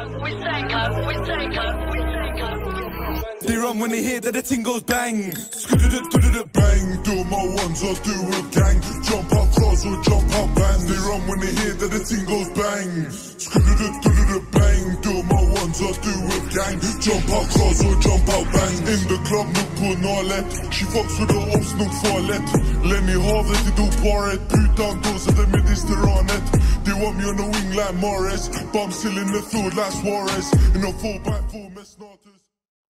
They run when they hear that the ting goes bang. Bang, do my ones or do a gang. Jump out cars or jump out bands. They run when they hear that the ting goes bang. Bang, do my ones or do a gang. Jump out cars or jump out bands. In the club, look på Norlet. She fucks with the ops, nog farligt. Lenny havet i doparet. Putan då så det Mediterranet. They want me on the wing like Morris. Bum still in the field like Suarez. In a 4x4 med starters.